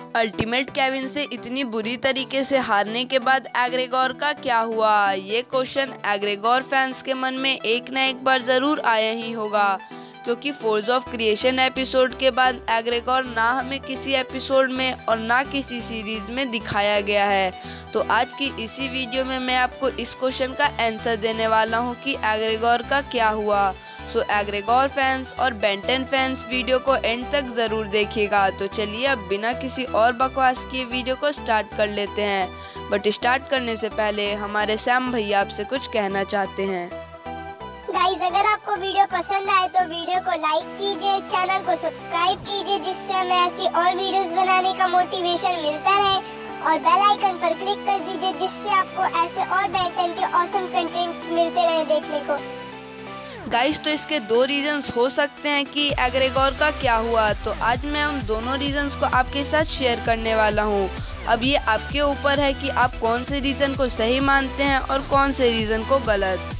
Ultimate Kevin से इतनी बुरी तरीके से हारने के बाद एग्रेगोर का क्या हुआ, ये क्वेश्चन एग्रेगोर फैंस के मन में एक न एक बार जरूर आया ही होगा, क्योंकि फोर्स ऑफ क्रिएशन एपिसोड के बाद एग्रेगोर ना हमें किसी एपिसोड में और ना किसी सीरीज में दिखाया गया है। तो आज की इसी वीडियो में मैं आपको इस क्वेश्चन का आंसर देने वाला हूँ कि एग्रेगोर का क्या हुआ। सो एग्रेगोर फैंस और बेन 10 फैंस वीडियो को एंड तक जरूर देखिएगा। तो चलिए अब बिना किसी और बकवास के वीडियो को स्टार्ट कर लेते हैं। बट स्टार्ट करने से पहले हमारे सैम भैया आपसे कुछ कहना चाहते हैं। गाइस, अगर आपको वीडियो पसंद आए तो वीडियो को लाइक कीजिए, चैनल को सब्सक्राइब कीजिए, जिससे हमें ऐसी और वीडियोस बनाने का मोटिवेशन मिलता रहे, और बेल आइकन पर क्लिक कर दीजिए, जिससे आपको ऐसे और बेन 10 के ऑसम कंटेंट्स मिलते रहे देखने को। गाइस, तो इसके दो रीजंस हो सकते हैं कि एग्रेगोर का क्या हुआ। तो आज मैं उन दोनों रीजंस को आपके साथ शेयर करने वाला हूँ। अब ये आपके ऊपर है कि आप कौन से रीजन को सही मानते हैं और कौन से रीजन को गलत।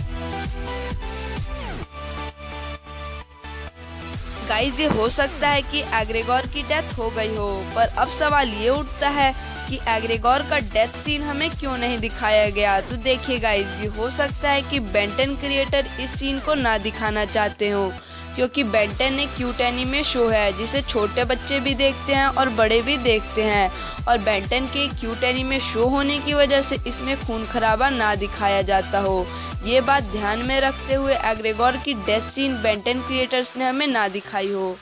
गाइस, ये हो सकता है कि एग्रेगोर की डेथ हो गई हो, पर अब सवाल ये उठता है कि एग्रेगोर का डेथ सीन हमें क्यों नहीं दिखाया गया। तो देखिए गाइस, ये हो सकता है कि बेन 10 क्रिएटर इस सीन को ना दिखाना चाहते हो, क्योंकि बेन 10 एक क्यूट एनीमे शो है जिसे छोटे बच्चे भी देखते हैं और बड़े भी देखते हैं, और बेन 10 के क्यूट एनीमे शो होने की वजह से इसमें खून खराबा ना दिखाया जाता हो। ये बात ध्यान में रखते हुए एग्रेगोर की डेथ सीन बेन 10 क्रिएटर्स ने हमें ना दिखाई हो।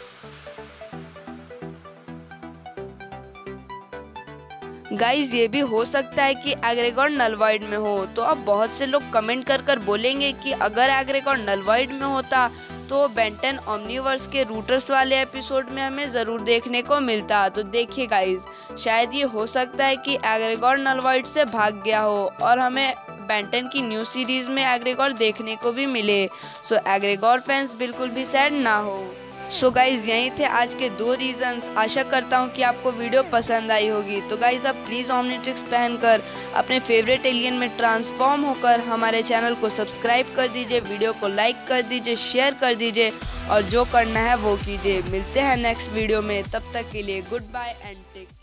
गाइज, ये भी हो सकता है कि एग्रेगोर नल वॉइड में हो। तो अब बहुत से लोग कमेंट कर बोलेंगे कि अगर एग्रेगोर नल वॉइड में होता तो बेन 10 ओमनीवर्स के रूटर्स वाले एपिसोड में हमें जरूर देखने को मिलता। तो देखिए गाइज, शायद ये हो सकता है कि एग्रेगोर नल वॉइड से भाग गया हो और हमें बेन 10 की न्यू सीरीज में एग्रेगोर देखने को भी मिले। सो एग्रेगोर फैंस बिल्कुल भी सैड ना हो। सो गाइज, यही थे आज के दो रीजंस। आशा करता हूँ कि आपको वीडियो पसंद आई होगी। तो गाइज, आप प्लीज़ ओमनीट्रिक्स पहनकर अपने फेवरेट एलियन में ट्रांसफॉर्म होकर हमारे चैनल को सब्सक्राइब कर दीजिए, वीडियो को लाइक कर दीजिए, शेयर कर दीजिए, और जो करना है वो कीजिए। मिलते हैं नेक्स्ट वीडियो में, तब तक के लिए गुड बाय एंड टेक।